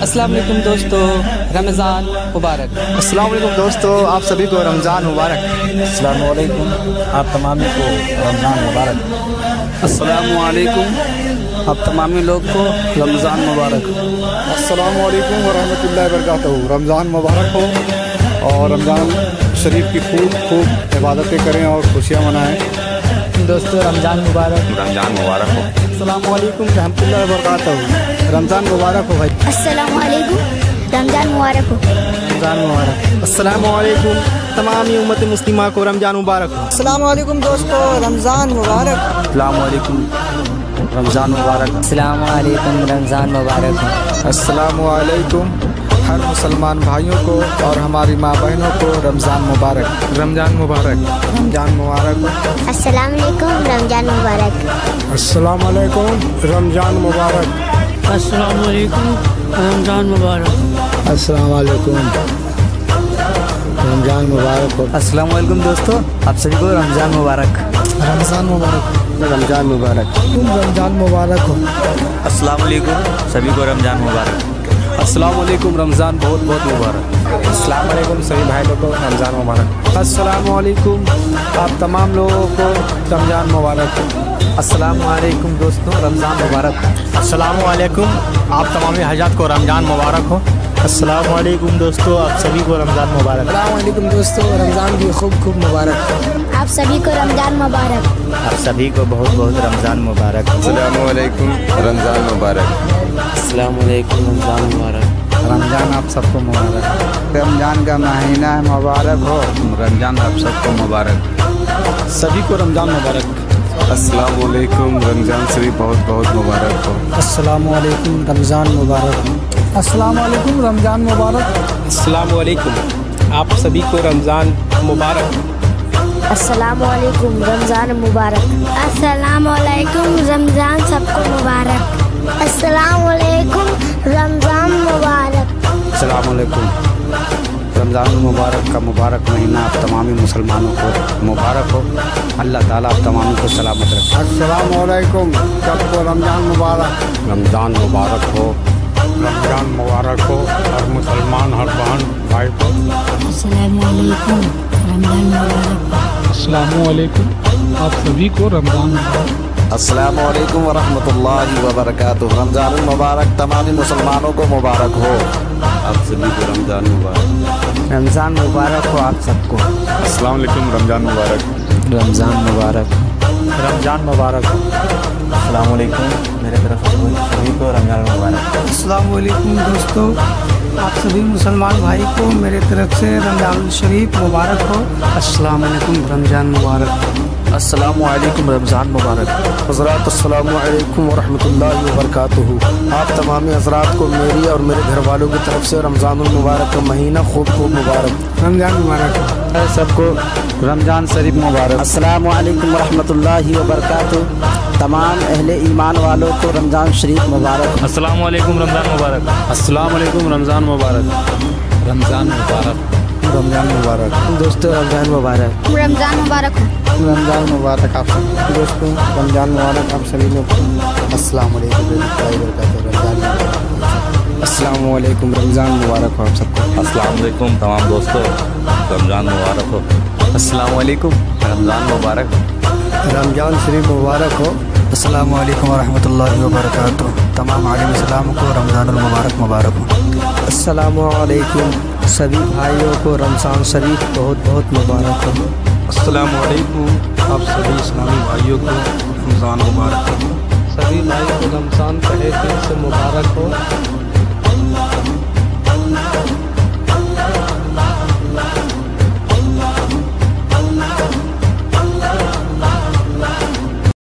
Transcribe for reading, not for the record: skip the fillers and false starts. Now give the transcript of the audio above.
السلام علیکم دوستو، رمضان مبارک۔ السلام علیکم دوستو، آپ سبھی کو رمضان مبارک۔ السلام علیکم، آپ تمام کو رمضان مبارک۔ السلام علیکم، آپ تمام لوگ کو رمضان مبارک۔ السلام علیکم ورحمۃ اللہ وبرکاتہ۔ رمضان مبارک ہو اور رمضان شریف کی خوب عبادتیں کریں اور خوشیاں منائیں۔ دوستو رمضان مبارک۔ رمضان مبارک ہو۔ السلام علیکم رحمۃ اللہ وبرکاتہ۔ رمضان مبارک ہو بھائی۔ السلام علیکم، رمضان مبارک ہو۔ رمضان مبارک۔ السلام علیکم تمام امت مسلمہ کو رمضان مبارک ہو۔ السلام علیکم دوستو، رمضان مبارک۔ السلام علیکم، رمضان مبارک۔ السلام علیکم، رمضان مبارک ہو۔ السلام علیکم ہر مسلمان بھائیوں کو اور ہماری ماں بہنوں کو رمضان مبارک۔ رمضان مبارک۔ رمضان مبارک۔ السلام علیکم، رمضان مبارک۔ السلام علیکم رمضان مبارک۔ السلام علیکم، رمضان مبارک۔ السلام علیکم رمضان مبارک ہو۔ السلام علیکم دوستو، آپ سبھی کو رمضان مبارک۔ رمضان مبارک۔ رمضان مبارک۔ رمضان مبارک ہو۔ السلام علیکم، سبھی کو رمضان مبارک۔ السلام علیکم، رمضان بہت بہت مبارک۔ السلام علیکم سبھی بھائی لوگوں کو رمضان مبارک۔ السلام علیکم، آپ تمام لوگوں کو رمضان مبارک۔ السلام علیکم دوستو، رمضان مبارک۔ السلام علیکم، آپ تمام حضرات کو رمضان مبارک ہو۔ السلام علیکم دوستو، آپ سبھی کو رمضان مبارک۔ السلام علیکم دوستو، رمضان کی خوب مبارک۔ آپ سبھی کو رمضان مبارک۔ آپ سبھی کو بہت بہت رمضان مبارک۔ السلام علیکم، رمضان مبارک۔ السلام علیکم، رمضان مبارک۔ رمضان آپ سب کو مبارک۔ رمضان کا مہینہ مبارک ہو۔ رمضان آپ سب کو مبارک۔ سبھی کو رمضان مبارک۔ السلام علیکم، رمضان شریف بہت بہت مبارک ہو۔ السلام علیکم رمضان مبارک۔ السلام علیکم رمضان مبارک۔ السلام علیکم، آپ سبھی کو رمضان مبارک۔ السلام علیکم، رمضان مبارک۔ السلام علیکم، رمضان سب کو مبارک۔ السلام علیکم، رمضان مبارک۔ السلام علیکم، رمضان المبارک کا مبارک مہینہ آپ تمامی مسلمانوں کو مبارک ہو۔ اللہ تعالیٰ آپ تمام کو سلامت رکھے۔ السلام علیکم، سب کو رمضان مبارک۔ رمضان مبارک ہو، رمضان مبارک ہو اور مسلمان ہر بہن بھائی کو۔ السلام علیکم، رمضان مبارک۔ السلام علیکم، آپ سبھی کو رمضان مبارک۔ السلام علیکم ورحمۃ اللہ وبرکاتہ۔ رمضان المبارک تمام مسلمانوں کو مبارک ہو۔ آپ سبھی کو رمضان مبارک۔ رمضان مبارک ہو آپ سب کو۔ السلام علیکم، رمضان مبارک۔ رمضان مبارک۔ رمضان مبارک ہو۔ السلام علیکم، میرے طرف سے سبھی کو رمضان مبارک۔ السلام علیکم دوستو، آپ سبھی مسلمان بھائی کو میرے طرف سے رمضان شریف مبارک ہو۔ السلام علیکم، رمضان مبارک۔ السلام علیکم رمضان مبارک۔ حضرات السلام علیکم ورحمۃ اللہ وبرکاتہ۔ آپ تمام حضرات کو میری اور میرے گھر والوں کی طرف سے رمضان المبارک کا مہینہ خوب مبارک۔ رمضان مبارک۔ سب کو رمضان شریف مبارک۔ السلام علیکم ورحمۃ اللہ وبرکاتہ۔ تمام اہل ایمان والوں کو رمضان شریف مبارک۔ السلام علیکم، رمضان مبارک۔ السلام علیکم، رمضان مبارک۔ رمضان مبارک۔ رمضان مبارک۔ دوستو رمضان مبارک۔ رمضان مبارک ہو۔ رمضان مبارک آپ سب دوستوں، رمضان مبارک آپ سبھی لوگ کو۔ السلام علیکم ورحمۃ اللہ وبرکاتہ۔ رمضان مبارک۔ السلام علیکم، رمضان مبارک ہو آپ سب کو۔ السلام علیکم تمام دوستو، رمضان مبارک ہو۔ السلام علیکم، رمضان مبارک۔ رمضان شریف مبارک ہو۔ السلام علیکم ورحمۃ اللہ وبرکاتہ۔ تمام عالم اسلام کو رمضان المبارک مبارک ہو۔ السلام علیکم، سبھی بھائیوں کو رمضان شریف بہت بہت مبارک ہو۔ السلام علیکم، آپ سبھی اسلامی بھائیوں کو رمضان مبارک۔ سبھی بھائی کو رمضان پہلے دن سے مبارک ہو۔